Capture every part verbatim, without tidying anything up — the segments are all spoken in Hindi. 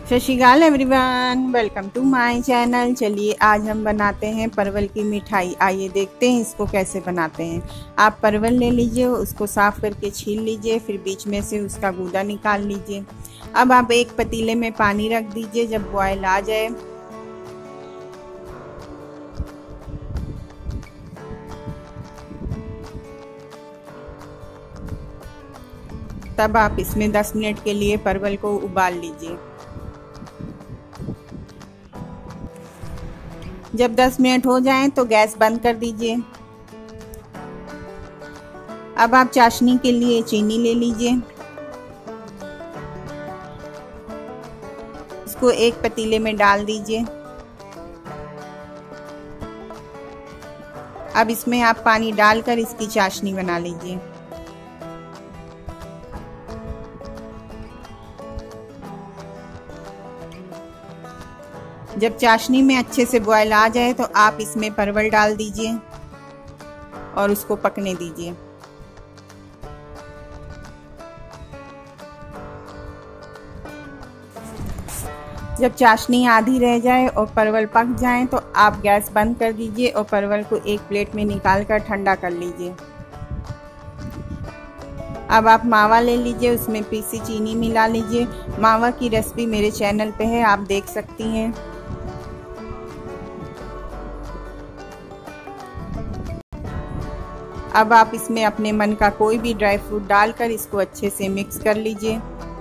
सत Sri Akal everyone, welcome to my channel. चलिए आज हम बनाते हैं परवल की मिठाई। आइए देखते हैं इसको कैसे बनाते हैं। आप परवल ले लीजिए, उसको साफ़ करके छील लीजिए, फिर बीच में से उसका गूदा निकाल लीजिए। अब आप एक पतीले में पानी रख दीजिए। जब बॉयल आ जाए तब आप इसमें दस मिनट के लिए परवल को उबाल लीजिए। जब दस मिनट हो जाएं तो गैस बंद कर दीजिए। अब आप चाशनी के लिए चीनी ले लीजिए। इसको एक पतीले में डाल दीजिए। अब इसमें आप पानी डालकर इसकी चाशनी बना लीजिए। जब चाशनी में अच्छे से बॉयल आ जाए तो आप इसमें परवल डाल दीजिए और उसको पकने दीजिए। जब चाशनी आधी रह जाए और परवल पक जाए तो आप गैस बंद कर दीजिए और परवल को एक प्लेट में निकाल कर ठंडा कर लीजिए। अब आप मावा ले लीजिए, उसमें पीसी चीनी मिला लीजिए। मावा की रेसिपी मेरे चैनल पे है, आप देख सकती हैं। अब आप इसमें अपने मन का कोई भी ड्राई फ्रूट डालकर इसको अच्छे से मिक्स कर लीजिए।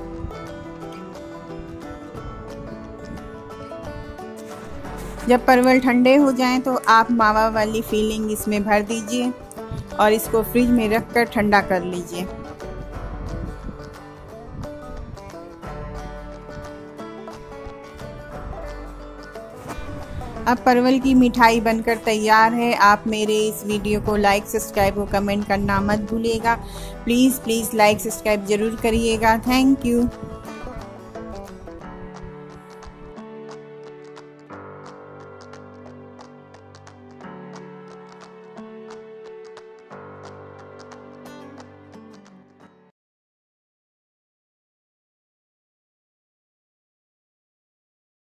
जब परवल ठंडे हो जाएं तो आप मावा वाली फीलिंग इसमें भर दीजिए और इसको फ्रिज में रखकर ठंडा कर लीजिए। अब परवल की मिठाई बनकर तैयार है। आप मेरे इस वीडियो को लाइक, सब्सक्राइब और कमेंट करना मत भूलिएगा। प्लीज़ प्लीज़ लाइक सब्सक्राइब ज़रूर करिएगा। Thank you.